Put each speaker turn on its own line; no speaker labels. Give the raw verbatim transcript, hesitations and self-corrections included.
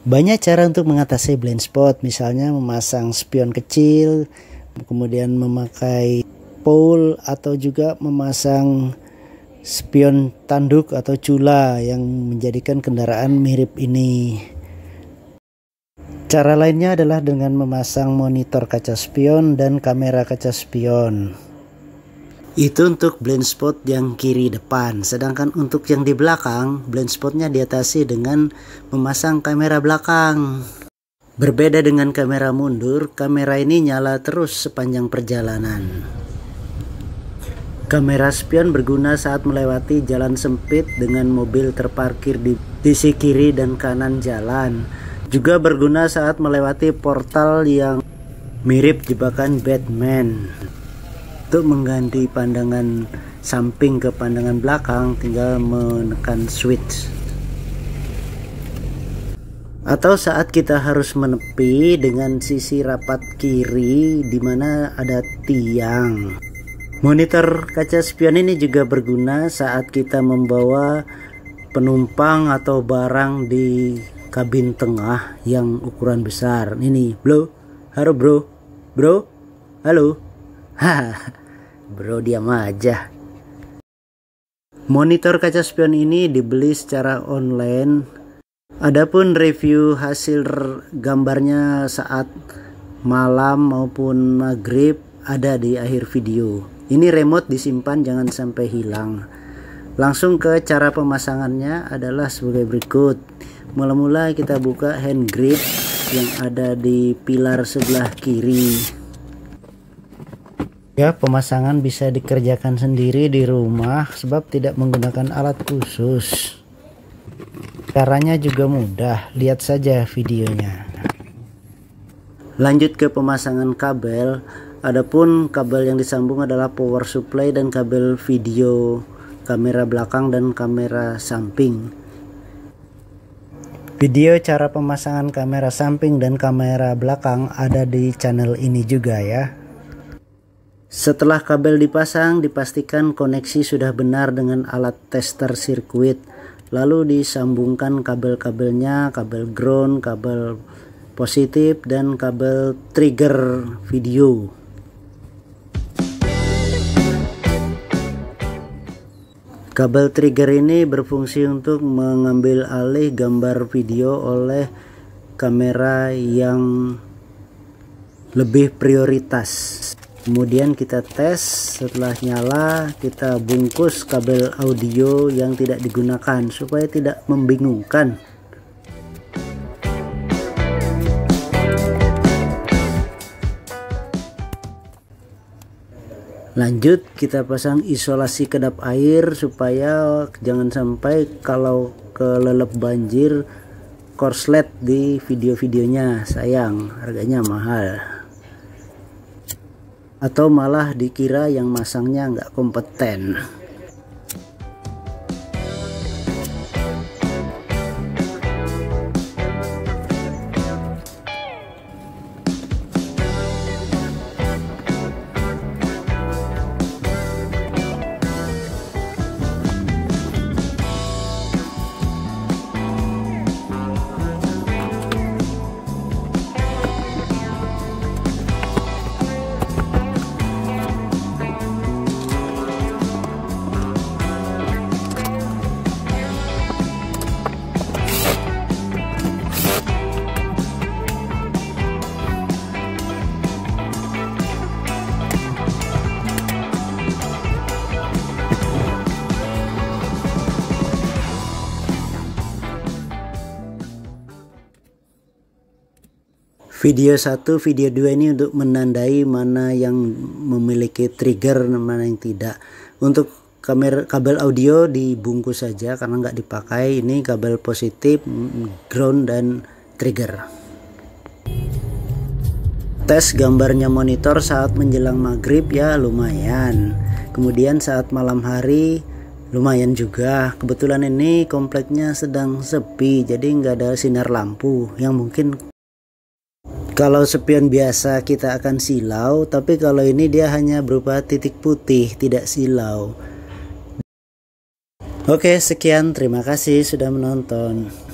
Banyak cara untuk mengatasi blind spot, misalnya memasang spion kecil, kemudian memakai pole, atau juga memasang spion tanduk atau cula yang menjadikan kendaraan mirip ini. Cara lainnya adalah dengan memasang monitor kaca spion dan kamera kaca spion. Itu untuk blind spot yang kiri depan, sedangkan untuk yang di belakang, blind spotnya diatasi dengan memasang kamera belakang. Berbeda dengan kamera mundur, kamera ini nyala terus sepanjang perjalanan. Kamera spion berguna saat melewati jalan sempit dengan mobil terparkir di sisi kiri dan kanan jalan. Juga berguna saat melewati portal yang mirip jebakan Batman. Untuk mengganti pandangan samping ke pandangan belakang, tinggal menekan switch. Atau saat kita harus menepi dengan sisi rapat kiri di mana ada tiang. Monitor kaca spion ini juga berguna saat kita membawa penumpang atau barang di kabin tengah yang ukuran besar. Ini, bro, halo bro, bro, halo, haha. Bro diam aja. Monitor kaca spion ini dibeli secara online. Adapun review hasil gambarnya saat malam maupun maghrib ada di akhir video. Ini remote disimpan, jangan sampai hilang. Langsung ke cara pemasangannya adalah sebagai berikut. Mula-mula kita buka hand grip yang ada di pilar sebelah kiri. Ya, pemasangan bisa dikerjakan sendiri di rumah sebab tidak menggunakan alat khusus. Caranya juga mudah, lihat saja videonya. Lanjut ke pemasangan kabel. Adapun kabel yang disambung adalah power supply dan kabel video, kamera belakang dan kamera samping. Video cara pemasangan kamera samping dan kamera belakang ada di channel ini juga ya. Setelah kabel dipasang, dipastikan koneksi sudah benar dengan alat tester sirkuit. Lalu disambungkan kabel-kabelnya, kabel ground, kabel positif, dan kabel trigger video. Kabel trigger ini berfungsi untuk mengambil alih gambar video oleh kamera yang lebih prioritas. Kemudian kita tes, setelah nyala kita bungkus kabel audio yang tidak digunakan supaya tidak membingungkan. Lanjut kita pasang isolasi kedap air supaya jangan sampai kalau kelelep banjir korslet di video-videonya, sayang, harganya mahal. Atau malah dikira yang masangnya nggak kompeten. Video satu, video dua ini untuk menandai mana yang memiliki trigger, mana yang tidak. Untuk kamera kabel audio dibungkus saja karena nggak dipakai. Ini kabel positif, ground, dan trigger. Tes gambarnya monitor saat menjelang maghrib ya lumayan. Kemudian saat malam hari lumayan juga. Kebetulan ini kompleknya sedang sepi, jadi nggak ada sinar lampu yang mungkin. Kalau spion biasa kita akan silau, tapi kalau ini dia hanya berupa titik putih, tidak silau. Oke, sekian, terima kasih sudah menonton.